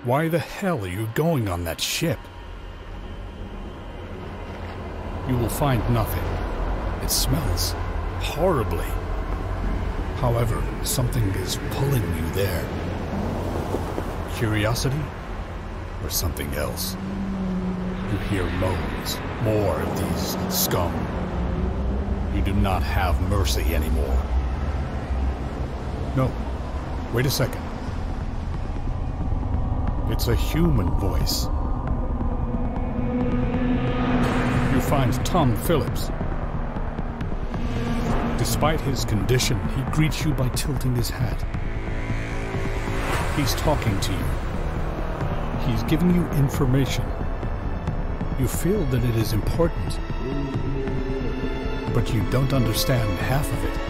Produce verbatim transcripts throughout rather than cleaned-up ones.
Why the hell are you going on that ship? You will find nothing. It smells horribly. However, something is pulling you there. Curiosity? Or something else? You hear moans. More of these scum. You do not have mercy anymore. No. Wait a second. It's a human voice. You find Tom Phillips. Despite his condition, he greets you by tilting his hat. He's talking to you. He's giving you information. You feel that it is important, but you don't understand half of it.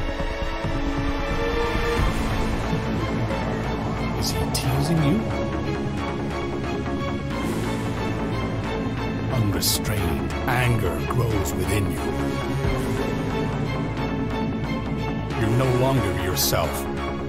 Is he teasing you? Unrestrained anger grows within you. You're no longer yourself.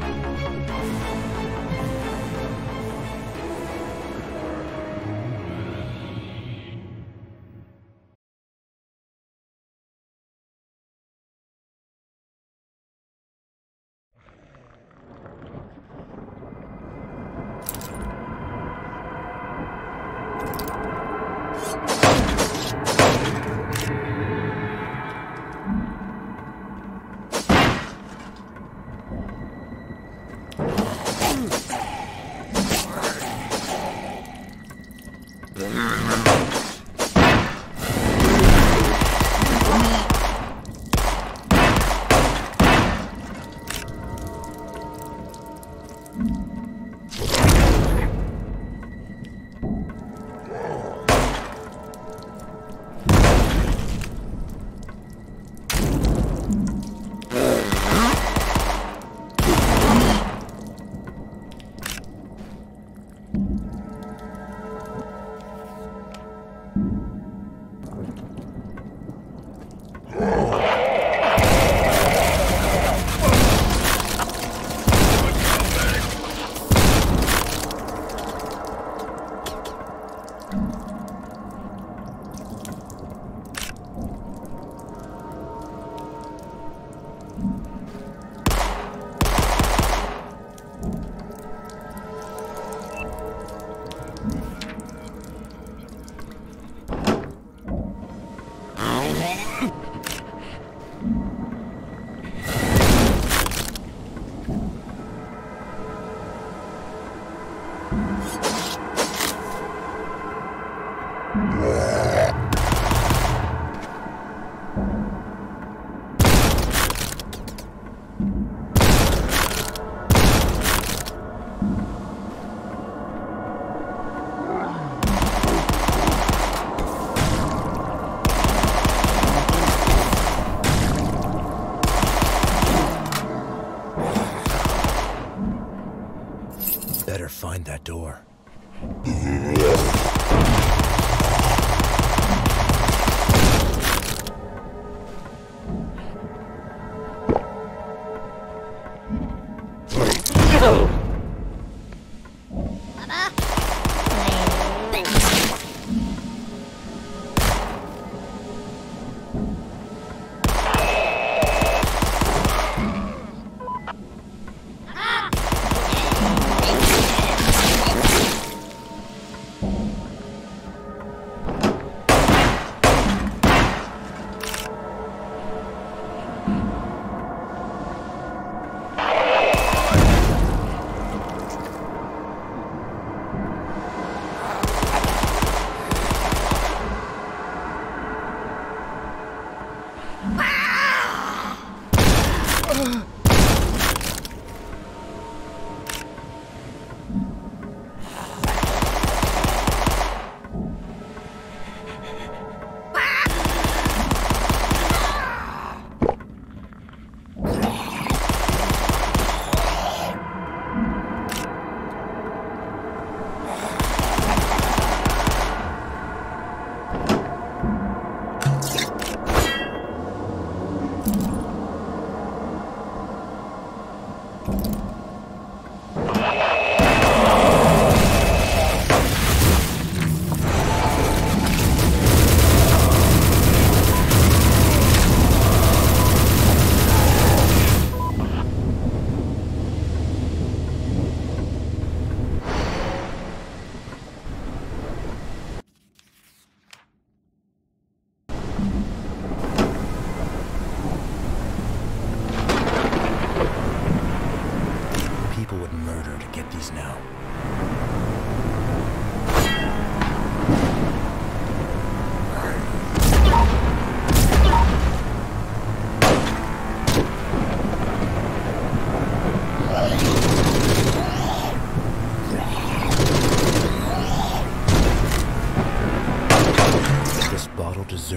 Better find that door.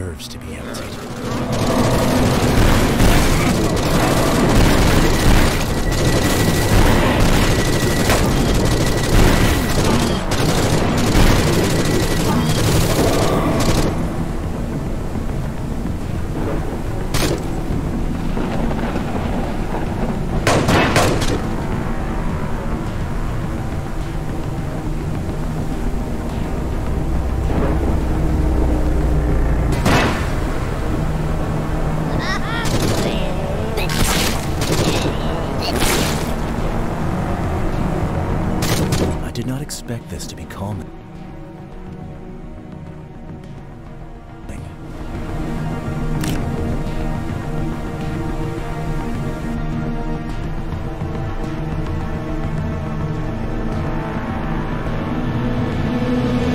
deserves to be emptied.